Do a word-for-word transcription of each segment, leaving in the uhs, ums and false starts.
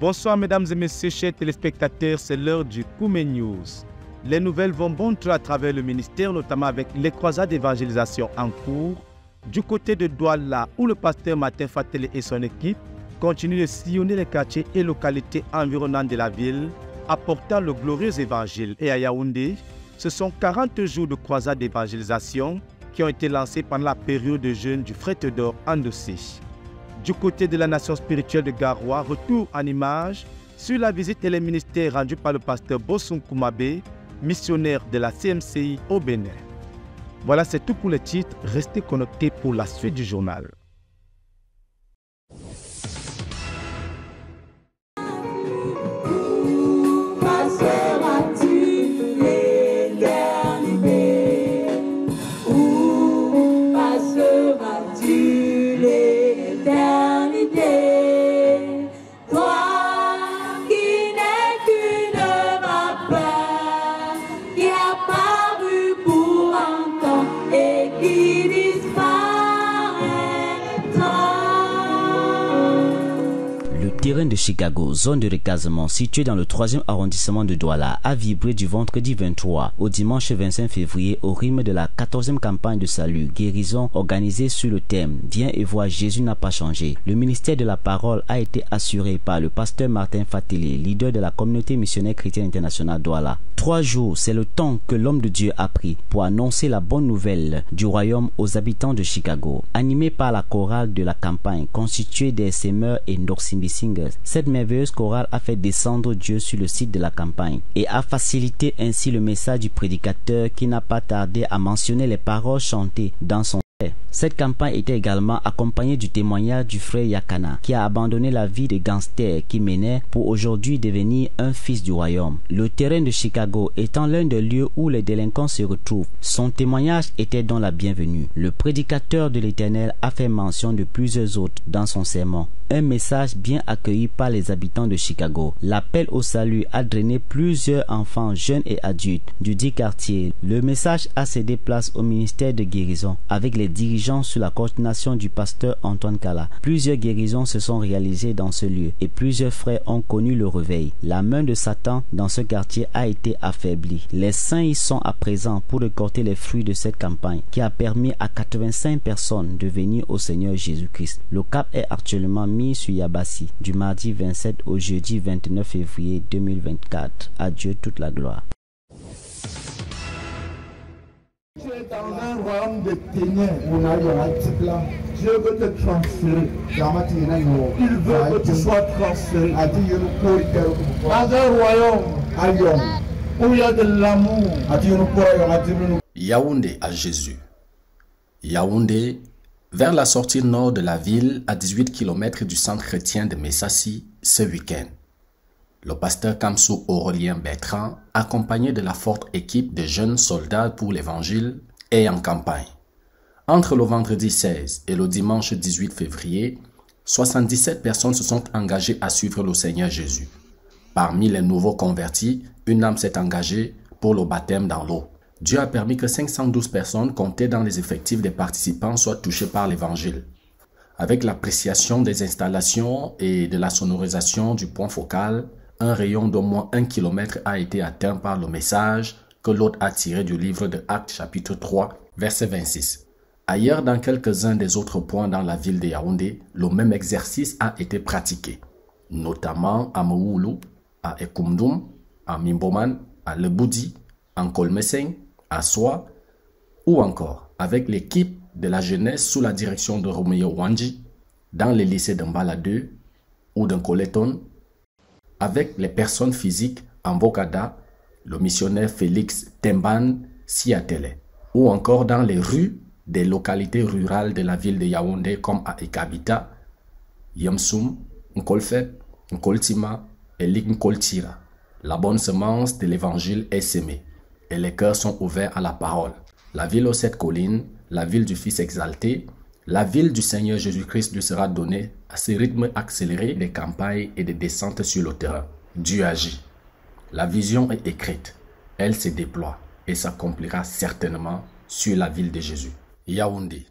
Bonsoir mesdames et messieurs, chers téléspectateurs, c'est l'heure du Koumé News. Les nouvelles vont bon train à travers le ministère, notamment avec les croisades d'évangélisation en cours. Du côté de Douala, où le pasteur Martin Fatele et son équipe continuent de sillonner les quartiers et localités environnantes de la ville, apportant le glorieux évangile. Et à Yaoundé, ce sont quarante jours de croisade d'évangélisation qui ont été lancés pendant la période de jeûne du Frère Théodore Andossé. Du côté de la nation spirituelle de Garoua, retour en image sur la visite et les ministères rendus par le pasteur Bosun Koumabe, missionnaire de la C M C I au Bénin. Voilà, c'est tout pour les titres. Restez connectés pour la suite du journal. Le terrain de Chicago, zone de recasement située dans le troisième arrondissement de Douala, a vibré du vendredi vingt-trois au dimanche vingt-cinq février au rythme de la quatorzième campagne de salut guérison organisée sur le thème « Viens et vois, Jésus n'a pas changé ». Le ministère de la parole a été assuré par le pasteur Martin Fatele, leader de la communauté missionnaire chrétienne internationale Douala. Trois jours, c'est le temps que l'homme de Dieu a pris pour annoncer la bonne nouvelle du royaume aux habitants de Chicago. Animé par la chorale de la campagne constituée des Semeurs et Ndoximbi Singers, cette merveilleuse chorale a fait descendre Dieu sur le site de la campagne et a facilité ainsi le message du prédicateur qui n'a pas tardé à mentionner les paroles chantées dans son. Cette campagne était également accompagnée du témoignage du frère Yakana qui a abandonné la vie de gangster qui menait pour aujourd'hui devenir un fils du royaume. Le terrain de Chicago étant l'un des lieux où les délinquants se retrouvent, son témoignage était donc la bienvenue. Le prédicateur de l'Éternel a fait mention de plusieurs autres dans son sermon. Un message bien accueilli par les habitants de Chicago. L'appel au salut a drainé plusieurs enfants jeunes et adultes du dit quartier. Le message a cédé place au ministère de guérison avec les dirigeants sous la coordination du pasteur Antoine Kala. Plusieurs guérisons se sont réalisées dans ce lieu et plusieurs frères ont connu le réveil. La main de Satan dans ce quartier a été affaiblie. Les saints y sont à présent pour récolter les fruits de cette campagne qui a permis à quatre-vingt-cinq personnes de venir au Seigneur Jésus-Christ. Le cap est actuellement mis sur Yabassi du mardi vingt-sept au jeudi vingt-neuf février deux mille vingt-quatre. À Dieu toute la gloire. Tu es dans un royaume de ténèbres. Dieu veut te transférer. Il veut que tu sois transféré dans un royaume où il y a de l'amour. Yaoundé à Jésus. Yaoundé, vers la sortie nord de la ville, à dix-huit kilomètres du centre chrétien de Messassi, ce week-end. Le pasteur Kamsou Aurélien Bertrand, accompagné de la forte équipe de jeunes soldats pour l'évangile, est en campagne. Entre le vendredi seize et le dimanche dix-huit février, soixante-dix-sept personnes se sont engagées à suivre le Seigneur Jésus. Parmi les nouveaux convertis, une âme s'est engagée pour le baptême dans l'eau. Dieu a permis que cinq cent douze personnes comptées dans les effectifs des participants soient touchées par l'évangile. Avec l'appréciation des installations et de la sonorisation du point focal, un rayon d'au moins un kilomètre a été atteint par le message que l'hôte a tiré du livre de Actes chapitre trois, verset vingt-six. Ailleurs, dans quelques-uns des autres points dans la ville de Yaoundé, le même exercice a été pratiqué, notamment à Mououlou, à Ekoumdoum, à Mimboman, à Leboudi, en Kolmeseng, à Soa, ou encore avec l'équipe de la jeunesse sous la direction de Romeo Wanji, dans les lycées d'Mbala deux ou d'Nkoleton, avec les personnes physiques en Bokada, le missionnaire Félix Temban Siatele, ou encore dans les rues des localités rurales de la ville de Yaoundé comme à Ekabita, Yamsoum, Nkolfet, Nkoltima et Lignkoltira. La bonne semence de l'évangile est sémée et les cœurs sont ouverts à la parole. La ville aux sept collines, la ville du Fils exalté, la ville du Seigneur Jésus-Christ lui sera donnée à ce rythme accéléré des campagnes et des descentes sur le terrain. Dieu agit. La vision est écrite, elle se déploie et s'accomplira certainement sur la ville de Jésus. Yaoundé.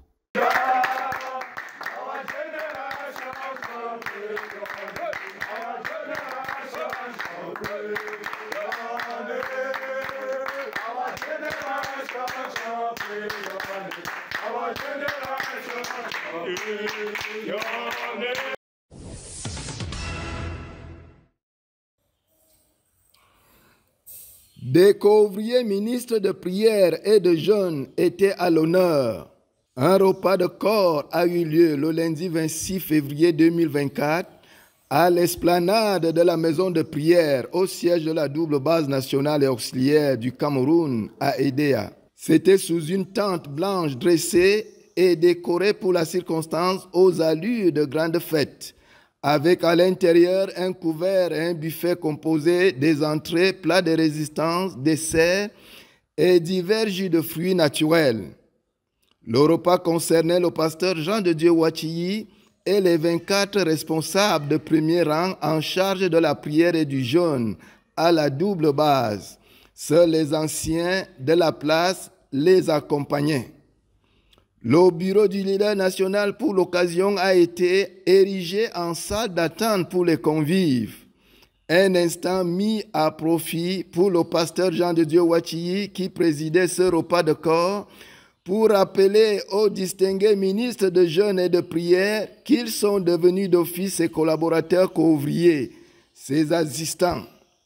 Des co-ouvriers ministres de prière et de jeûne étaient à l'honneur. Un repas de corps a eu lieu le lundi vingt-six février deux mille vingt-quatre à l'esplanade de la maison de prière au siège de la double base nationale et auxiliaire du Cameroun à Edea. C'était sous une tente blanche dressée et décorée pour la circonstance aux allures de grande fête, avec à l'intérieur un couvert et un buffet composé des entrées, plats de résistance, desserts et divers jus de fruits naturels. Le repas concernait le pasteur Jean de Dieu Ouachilly et les vingt-quatre responsables de premier rang en charge de la prière et du jeûne à la double base. Seuls les anciens de la place les accompagnaient. Le bureau du leader national pour l'occasion a été érigé en salle d'attente pour les convives. Un instant mis à profit pour le pasteur Jean de Dieu Ouachilly qui présidait ce repas de corps pour rappeler aux distingués ministres de jeûne et de prière qu'ils sont devenus d'office ses collaborateurs co-ouvriers, ses assistants.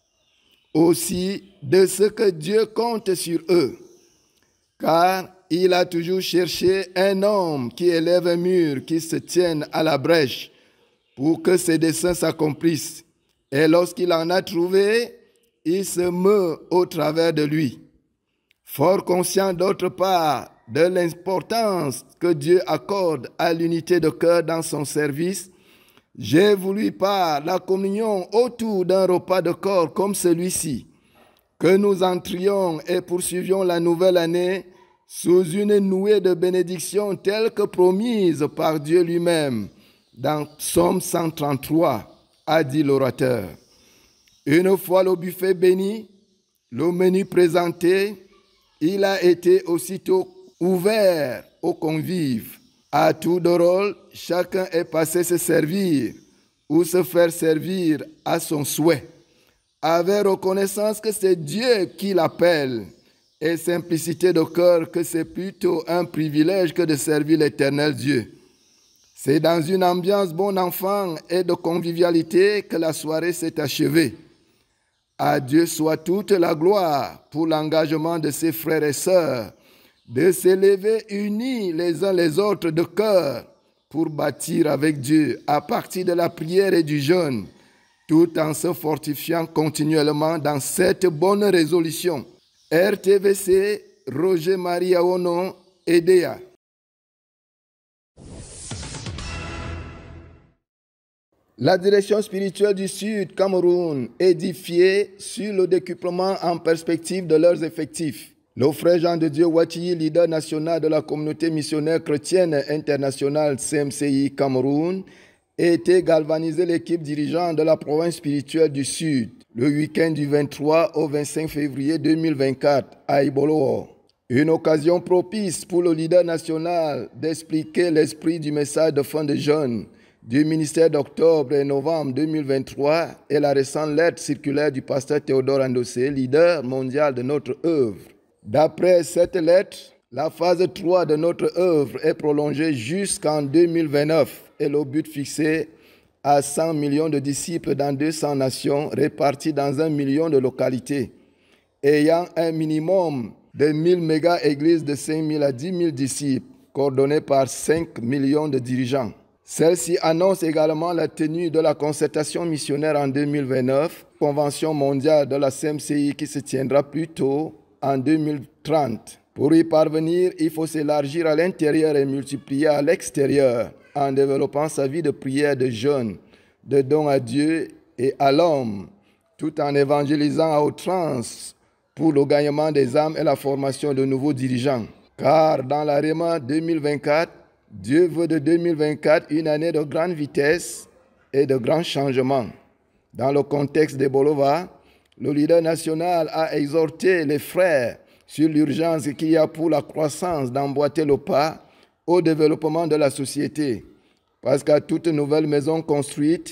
Aussi de ce que Dieu compte sur eux, car il a toujours cherché un homme qui élève un mur, qui se tienne à la brèche pour que ses desseins s'accomplissent. Et lorsqu'il en a trouvé, il se meut au travers de lui. Fort conscient d'autre part de l'importance que Dieu accorde à l'unité de cœur dans son service, j'ai voulu par la communion autour d'un repas de corps comme celui-ci, que nous entrions et poursuivions la nouvelle année sous une nouée de bénédictions telle que promise par Dieu lui-même dans Psaume cent trente-trois, a dit l'orateur. Une fois le buffet béni, le menu présenté, il a été aussitôt ouvert aux convives. À tour de rôle, chacun est passé se servir ou se faire servir à son souhait, avec reconnaissance que c'est Dieu qui l'appelle et simplicité de cœur que c'est plutôt un privilège que de servir l'Éternel Dieu. C'est dans une ambiance bon enfant et de convivialité que la soirée s'est achevée. À Dieu soit toute la gloire pour l'engagement de ses frères et sœurs de s'élever unis les uns les autres de cœur pour bâtir avec Dieu à partir de la prière et du jeûne, tout en se fortifiant continuellement dans cette bonne résolution. R T V C, Roger Marie Aono, Edea. La direction spirituelle du Sud Cameroun, édifiée sur le décuplement en perspective de leurs effectifs. Le frère Jean de Dieu Ouachilly, leader national de la communauté missionnaire chrétienne internationale C M C I Cameroun, était galvanisé l'équipe dirigeante de la province spirituelle du Sud le week-end du vingt-trois au vingt-cinq février deux mille vingt-quatre à Ibolo. Une occasion propice pour le leader national d'expliquer l'esprit du message de fin de jeûne du ministère d'octobre et novembre deux mille vingt-trois et la récente lettre circulaire du pasteur Théodore Andossé, leader mondial de notre œuvre. D'après cette lettre, la phase trois de notre œuvre est prolongée jusqu'en deux mille vingt-neuf et le but fixé à cent millions de disciples dans deux cents nations répartis dans un million de localités, ayant un minimum de mille méga-églises de cinq mille à dix mille disciples, coordonnées par cinq millions de dirigeants. Celle-ci annonce également la tenue de la concertation missionnaire en deux mille vingt-neuf, convention mondiale de la C M C I qui se tiendra plus tôt en deux mille trente. Pour y parvenir, il faut s'élargir à l'intérieur et multiplier à l'extérieur en développant sa vie de prière, de jeûne, de don à Dieu et à l'homme, tout en évangélisant à outrance pour le gagnement des âmes et la formation de nouveaux dirigeants. Car dans l'Arema deux mille vingt-quatre, Dieu veut de deux mille vingt-quatre une année de grande vitesse et de grands changements. Dans le contexte d'Ebolova, le leader national a exhorté les frères sur l'urgence qu'il y a pour la croissance d'emboîter le pas au développement de la société. Parce qu'à toute nouvelle maison construite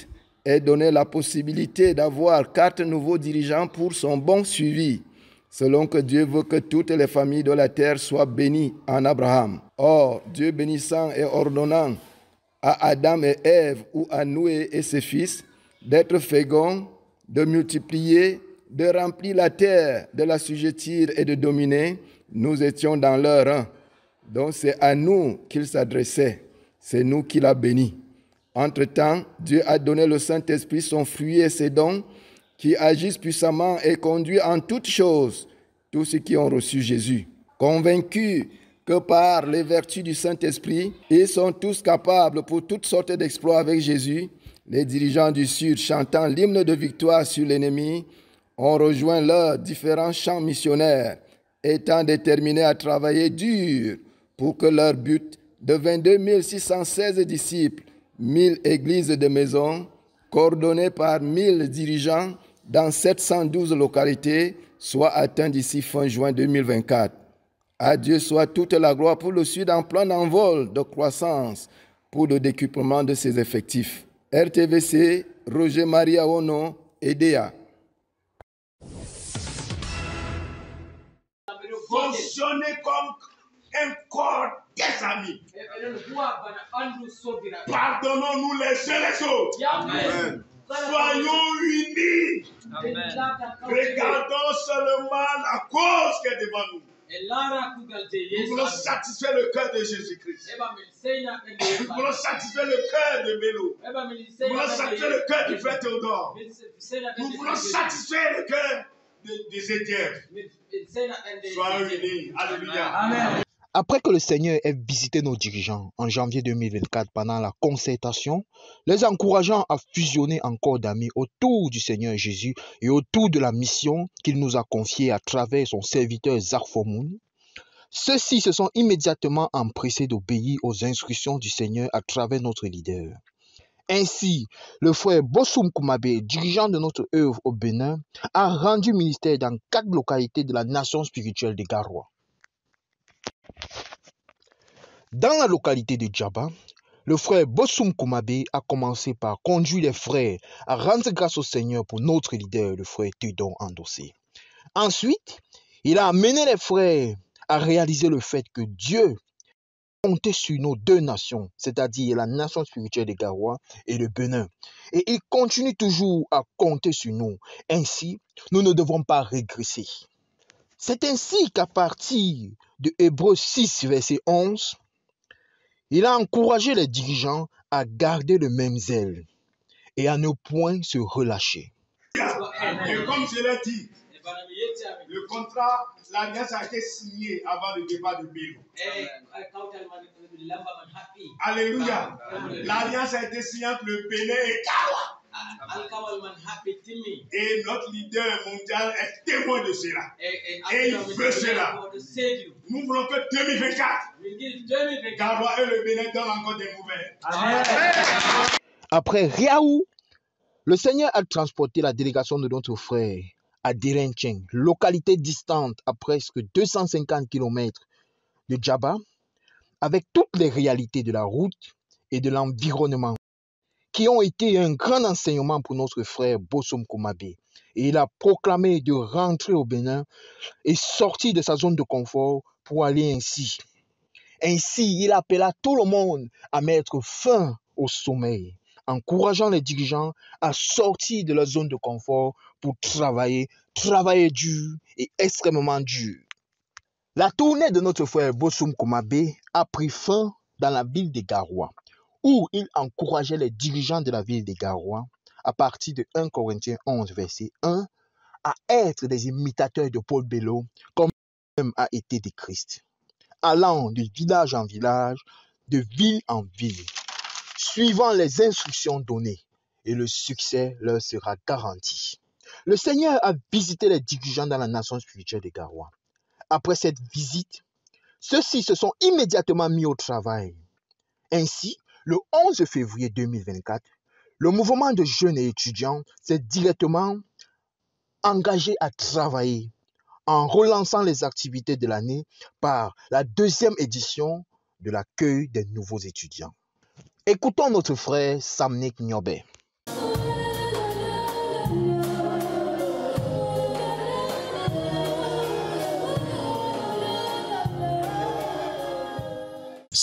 ait donné la possibilité d'avoir quatre nouveaux dirigeants pour son bon suivi, selon que Dieu veut que toutes les familles de la terre soient bénies en Abraham. Or, Dieu bénissant et ordonnant à Adam et Ève ou à Noé et ses fils d'être féconds, de multiplier, de remplir la terre, de l'assujettir et de dominer, nous étions dans leur rang. Donc c'est à nous qu'il s'adressait, c'est nous qu'il a bénis. Entre-temps, Dieu a donné le Saint-Esprit, son fruit et ses dons, qui agissent puissamment et conduisent en toutes choses tous ceux qui ont reçu Jésus, convaincus que par les vertus du Saint-Esprit, ils sont tous capables pour toutes sortes d'exploits avec Jésus. Les dirigeants du Sud, chantant l'hymne de victoire sur l'ennemi, ont rejoint leurs différents champs missionnaires, étant déterminés à travailler dur pour que leur but de vingt-deux mille six cent seize disciples, mille églises de maison, coordonnées par mille dirigeants dans sept cent douze localités, soit atteint d'ici fin juin deux mille vingt-quatre. À Dieu soit toute la gloire pour le Sud en plein envol de croissance pour le décuplement de ses effectifs. R T V C, Roger Maria Ono, E D A. Fonctionnez comme un corps des amis. Pardonnons-nous les uns les autres. Amen. Soyons unis. Amen. Regardons seulement la cause qui est devant nous. Nous voulons satisfaire le cœur de Jésus-Christ. Nous voulons satisfaire le cœur de Mélo. Nous voulons satisfaire le cœur du frère Théodore. Nous voulons satisfaire le cœur des Étienne. Soyons unis. Alléluia. Amen. Après que le Seigneur ait visité nos dirigeants en janvier deux mille vingt-quatre pendant la concertation, les encourageant à fusionner en corps d'amis autour du Seigneur Jésus et autour de la mission qu'il nous a confiée à travers son serviteur Zarfomoun, ceux-ci se sont immédiatement empressés d'obéir aux instructions du Seigneur à travers notre leader. Ainsi, le frère Bossoum Koumabe, dirigeant de notre œuvre au Bénin, a rendu ministère dans quatre localités de la nation spirituelle des Garoua. Dans la localité de Djaba, le frère Bossoum Koumabe a commencé par conduire les frères à rendre grâce au Seigneur pour notre leader, le frère Théodore Andossé. Ensuite, il a amené les frères à réaliser le fait que Dieu comptait sur nos deux nations, c'est-à-dire la nation spirituelle des Garoua et le Bénin. Et il continue toujours à compter sur nous. Ainsi, nous ne devons pas régresser. C'est ainsi qu'à partir de Hébreux six, verset onze, il a encouragé les dirigeants à garder le même zèle et à ne point se relâcher. Et comme je l'ai dit, le contrat, l'alliance a été signée avant le départ de Bélo. Alléluia. L'alliance a été signée entre le Bénin et Garoua. Et notre leader mondial est témoin de cela. Et il veut cela. Nous voulons que deux mille vingt-quatre, Garoua et le Bénin donnent encore des nouvelles. Amen. Après Riaou, le Seigneur a transporté la délégation de notre frère à Direncheng, localité distante à presque deux cent cinquante kilomètres de Djaba, avec toutes les réalités de la route et de l'environnement, qui ont été un grand enseignement pour notre frère Bossoum Koumabe. Et il a proclamé de rentrer au Bénin et sortir de sa zone de confort pour aller ainsi. Ainsi, il appela tout le monde à mettre fin au sommeil, encourageant les dirigeants à sortir de leur zone de confort pour travailler, travailler dur et extrêmement dur. La tournée de notre frère Bossoum Koumabe a pris fin dans la ville de Garoua, où il encourageait les dirigeants de la ville de Garoua, à partir de premier Corinthiens onze, verset un, à être des imitateurs de Paul Bello, comme lui-même a été de Christ, allant de village en village, de ville en ville, suivant les instructions données, et le succès leur sera garanti. Le Seigneur a visité les dirigeants dans la nation spirituelle de Garoua. Après cette visite, ceux-ci se sont immédiatement mis au travail. Ainsi, le onze février deux mille vingt-quatre, le mouvement de jeunes et étudiants s'est directement engagé à travailler en relançant les activités de l'année par la deuxième édition de l'accueil des nouveaux étudiants. Écoutons notre frère Samnik Nyobe.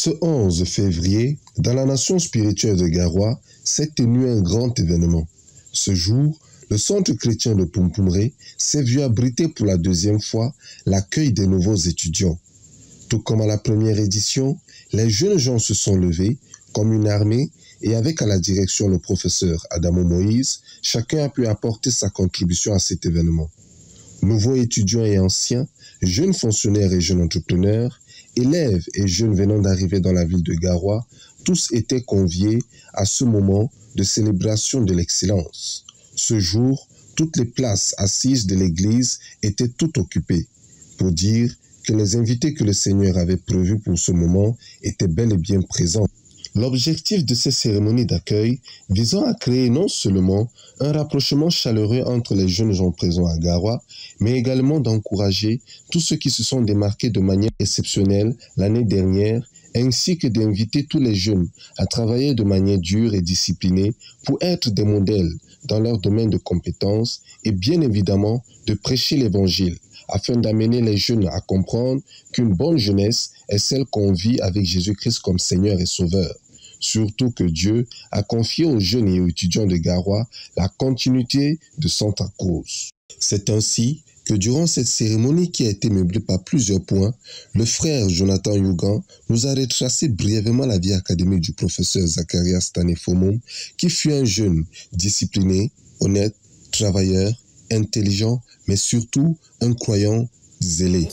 Ce onze février, dans la nation spirituelle de Garoua, s'est tenu un grand événement. Ce jour, le centre chrétien de Pumpumré s'est vu abriter pour la deuxième fois l'accueil des nouveaux étudiants. Tout comme à la première édition, les jeunes gens se sont levés comme une armée et avec à la direction le professeur Adamo Moïse, chacun a pu apporter sa contribution à cet événement. Nouveaux étudiants et anciens, jeunes fonctionnaires et jeunes entrepreneurs, élèves et jeunes venant d'arriver dans la ville de Garoua, tous étaient conviés à ce moment de célébration de l'excellence. Ce jour, toutes les places assises de l'église étaient toutes occupées, pour dire que les invités que le Seigneur avait prévus pour ce moment étaient bel et bien présents. L'objectif de ces cérémonies d'accueil visant à créer non seulement un rapprochement chaleureux entre les jeunes gens présents à Garoua, mais également d'encourager tous ceux qui se sont démarqués de manière exceptionnelle l'année dernière, ainsi que d'inviter tous les jeunes à travailler de manière dure et disciplinée pour être des modèles dans leur domaine de compétences et bien évidemment de prêcher l'Évangile, afin d'amener les jeunes à comprendre qu'une bonne jeunesse est celle qu'on vit avec Jésus-Christ comme Seigneur et Sauveur. Surtout que Dieu a confié aux jeunes et aux étudiants de Garoua la continuité de Santa Cruz. C'est ainsi que durant cette cérémonie qui a été meublée par plusieurs points, le frère Jonathan Yugan nous a retracé brièvement la vie académique du professeur Zacharias Tanefomom, qui fut un jeune discipliné, honnête, travailleur, intelligent, mais surtout un croyant zélé.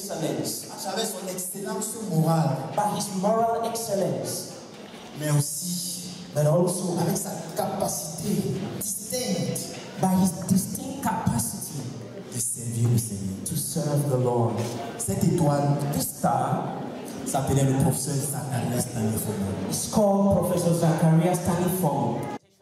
À travers son excellence morale, par his moral excellence, mais aussi, but also avec sa capacité distincte, by his distinct capacity de servir le Seigneur, to serve the Lord. Cette étoile, this star, s'appelait le professeur Zacharias Tanefomom. It's called Professor Zacharias Tanefomom.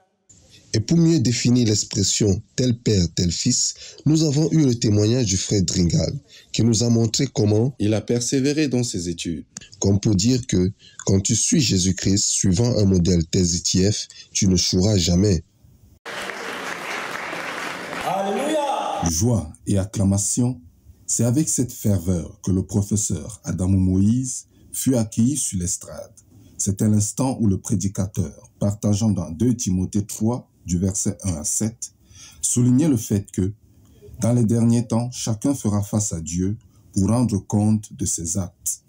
Et pour mieux définir l'expression « tel père, tel fils », nous avons eu le témoignage du frère Dringal, qui nous a montré comment il a persévéré dans ses études. Comme pour dire que, quand tu suis Jésus-Christ, suivant un modèle T Z T F, tu ne choueras jamais. Alléluia! Joie et acclamation, c'est avec cette ferveur que le professeur Adamo Moïse fut accueilli sur l'estrade. C'était l'instant où le prédicateur, partageant dans deux Timothée trois, du verset un à sept, soulignait le fait que, dans les derniers temps, chacun fera face à Dieu pour rendre compte de ses actes.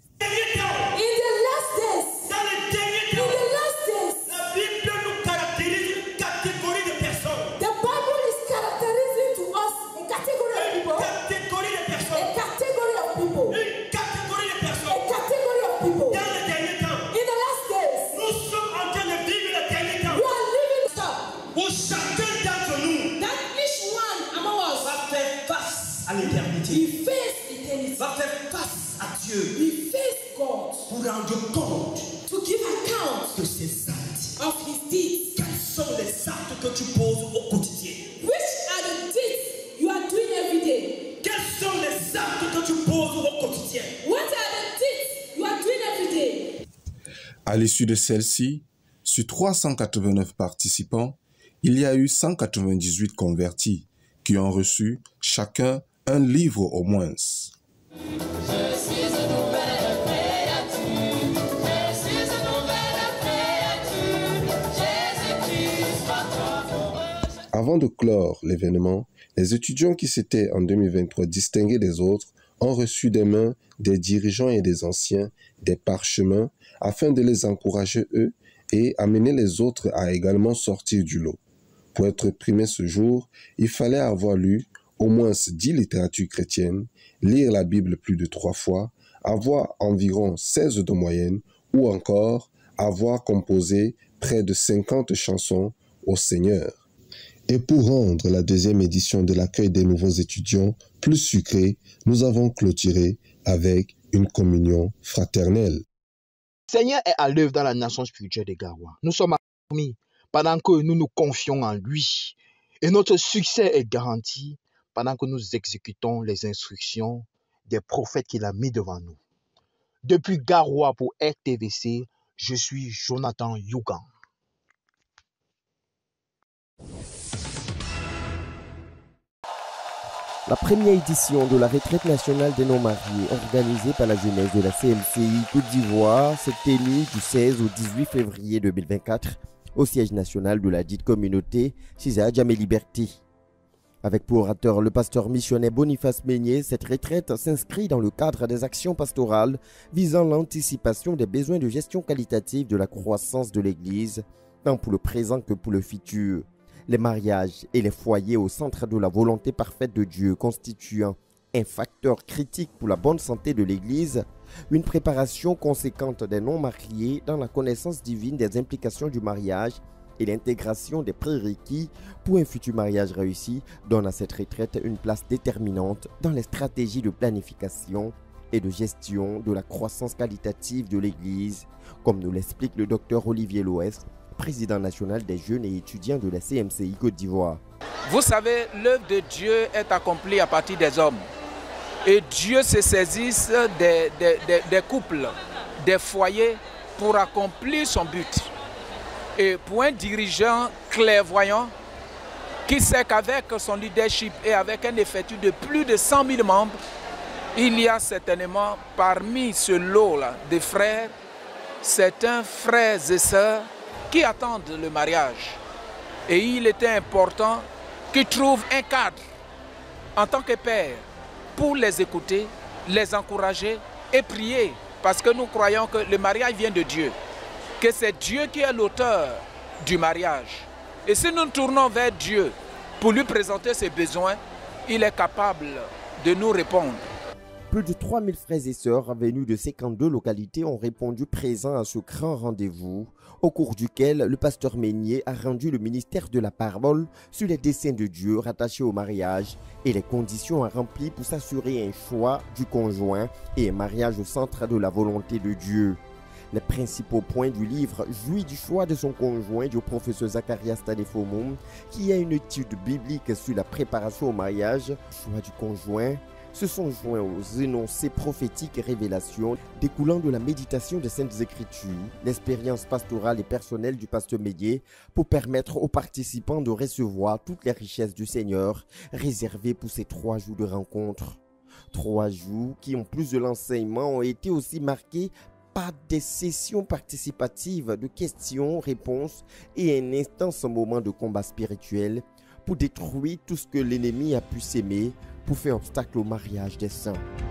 À l'éternité. Il face l'éternité. Va faire face à Dieu. Il face God. Pour rendre compte. To give account. De ses actes. Of his deeds. Quels sont les actes que tu poses au quotidien? Which are the deeds you are doing every day? Quels sont les actes que tu poses au quotidien? What are the deeds you are doing every day? À l'issue de celle-ci, sur trois cent quatre-vingt-neuf participants, il y a eu cent quatre-vingt-dix-huit convertis qui ont reçu chacun un livre au moins. Avant de clore l'événement, les étudiants qui s'étaient en deux mille vingt-trois distingués des autres ont reçu des mains des dirigeants et des anciens des parchemins afin de les encourager eux et amener les autres à également sortir du lot. Pour être primé ce jour, il fallait avoir lu au moins dix littératures chrétiennes, lire la Bible plus de trois fois, avoir environ seize de moyenne ou encore avoir composé près de cinquante chansons au Seigneur. Et pour rendre la deuxième édition de l'accueil des nouveaux étudiants plus sucrée, nous avons clôturé avec une communion fraternelle. Le Seigneur est à l'œuvre dans la nation spirituelle de Garoua. Nous sommes amis pendant que nous nous confions en lui. Et notre succès est garanti pendant que nous exécutons les instructions des prophètes qu'il a mis devant nous. Depuis Garoua pour R T V C, je suis Jonathan Yugan. La première édition de la retraite nationale des non-mariés organisée par la jeunesse de la C M C I Côte d'Ivoire s'est tenue du seize au dix-huit février deux mille vingt-quatre au siège national de la dite communauté, César Djamé Liberté. Avec pour orateur le pasteur missionnaire Boniface Meignet, cette retraite s'inscrit dans le cadre des actions pastorales visant l'anticipation des besoins de gestion qualitative de la croissance de l'Église, tant pour le présent que pour le futur. Les mariages et les foyers au centre de la volonté parfaite de Dieu constituant un facteur critique pour la bonne santé de l'Église, une préparation conséquente des non-mariés dans la connaissance divine des implications du mariage et l'intégration des prérequis pour un futur mariage réussi donne à cette retraite une place déterminante dans les stratégies de planification et de gestion de la croissance qualitative de l'Église, comme nous l'explique le docteur Olivier Loès, président national des jeunes et étudiants de la C M C I Côte d'Ivoire. Vous savez, l'œuvre de Dieu est accomplie à partir des hommes. Et Dieu se saisit des, des, des, des couples, des foyers pour accomplir son but. Et pour un dirigeant clairvoyant qui sait qu'avec son leadership et avec un effectif de plus de cent mille membres, il y a certainement parmi ce lot-là de frères, certains frères et sœurs qui attendent le mariage. Et il était important qu'ils trouvent un cadre en tant que père pour les écouter, les encourager et prier. Parce que nous croyons que le mariage vient de Dieu, que c'est Dieu qui est l'auteur du mariage. Et si nous nous tournons vers Dieu pour lui présenter ses besoins, il est capable de nous répondre. Plus de trois mille frères et sœurs venus de cinquante-deux localités ont répondu présents à ce grand rendez-vous, au cours duquel le pasteur Meignet a rendu le ministère de la parole sur les desseins de Dieu rattachés au mariage et les conditions à remplir pour s'assurer un choix du conjoint et un mariage au centre de la volonté de Dieu. Les principaux points du livre jouissent du choix de son conjoint du professeur Zacharias Tadefomum, qui a une étude biblique sur la préparation au mariage. Choix du conjoint se sont joints aux énoncés prophétiques et révélations découlant de la méditation des Saintes Écritures, l'expérience pastorale et personnelle du pasteur Meignet pour permettre aux participants de recevoir toutes les richesses du Seigneur réservées pour ces trois jours de rencontre. Trois jours qui, en plus de l'enseignement, ont été aussi marqués par des sessions participatives de questions-réponses et un intense moment de combat spirituel pour détruire tout ce que l'ennemi a pu s'aimer pour faire obstacle au mariage des saints.